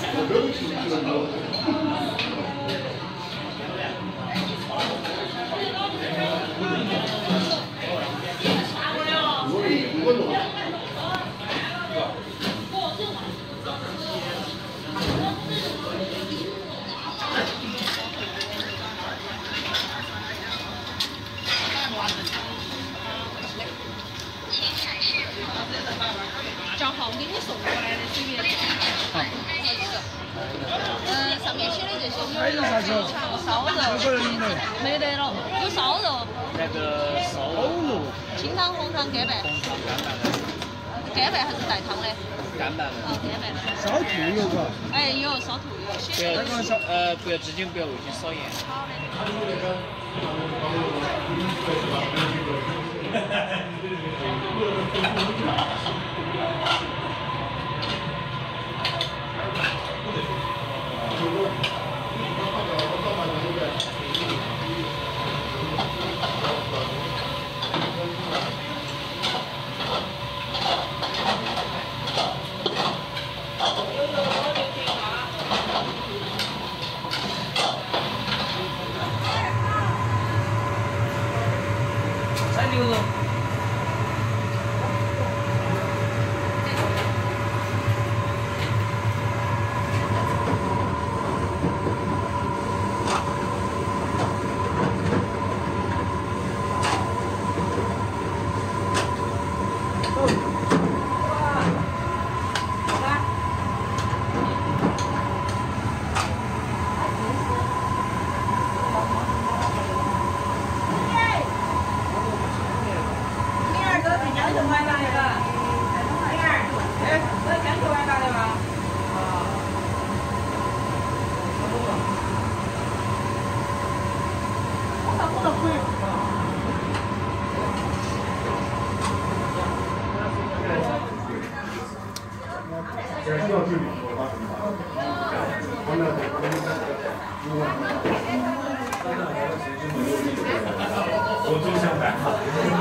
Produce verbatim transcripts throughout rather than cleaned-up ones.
账号给你送过来的随便。好。嗯，上面写的这些牛肉、肥肠、烧肉，没得了，有烧肉。 那个烧肉。 清汤、红汤、干拌。 红汤干拌的。 干拌还是带汤的？ 干拌的。 啊，干拌的。 烧兔有不？ 哎，有烧兔有。 不要烧，呃，不要直接不要味精少盐。 好的。 三牛肉。 我中想办法。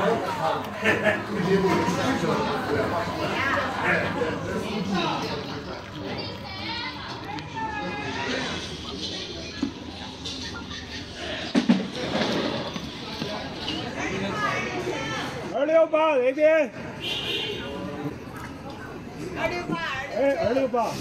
二六八那边。 二六八， 哎，二六八。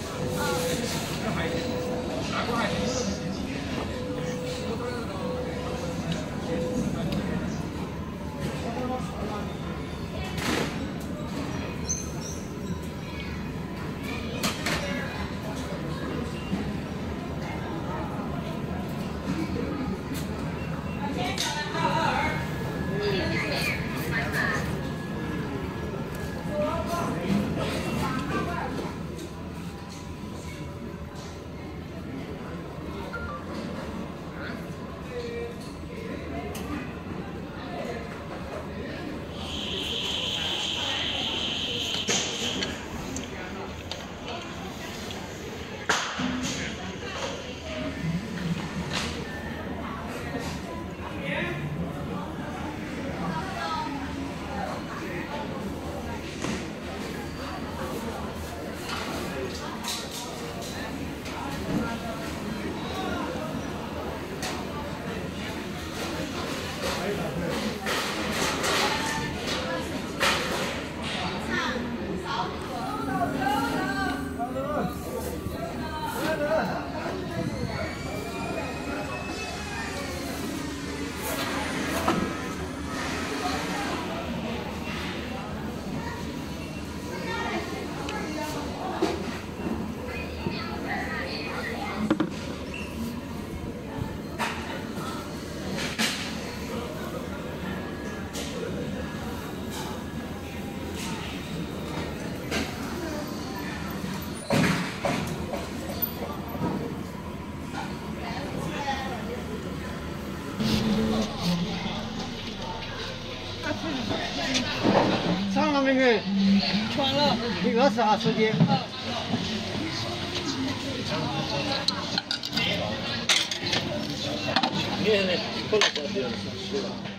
上了没有？ 全了。 你二十啥时间？ 你看那可乐多少钱？